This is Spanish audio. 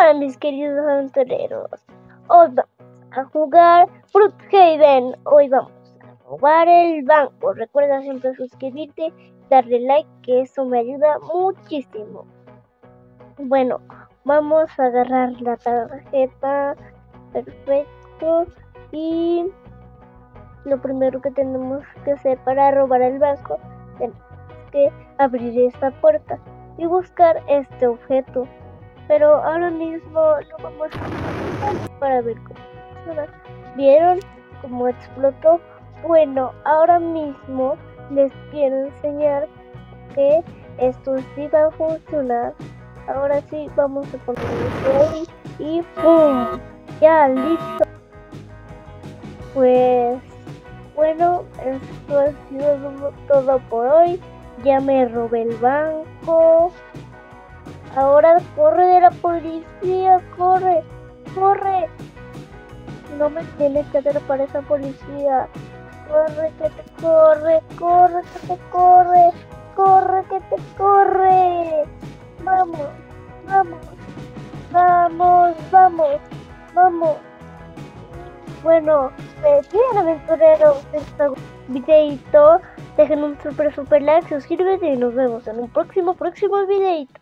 Hola mis queridos aventureros, hoy vamos a jugar Brookhaven, hoy vamos a robar el banco. Recuerda siempre suscribirte, darle like, que eso me ayuda muchísimo. Bueno, vamos a agarrar la tarjeta, perfecto, y lo primero que tenemos que hacer para robar el banco, tenemos que abrir esta puerta y buscar este objeto. Pero ahora mismo lo vamos a hacer para ver cómo funciona. ¿Vieron cómo explotó? Bueno, ahora mismo les quiero enseñar que esto sí va a funcionar. Ahora sí vamos a ponerlo ahí y ¡pum! Ya, listo. Pues bueno, esto ha sido todo por hoy. Ya me robé el banco. Ahora corre de la policía, corre, corre. No me tienes que atrapar esa policía. Corre, que te corre, corre, que te corre, corre, que te corre. Vamos, vamos, vamos, vamos, vamos. Bueno, bien aventureros, este videito. Dejen un super like, suscríbete y nos vemos en un próximo videito.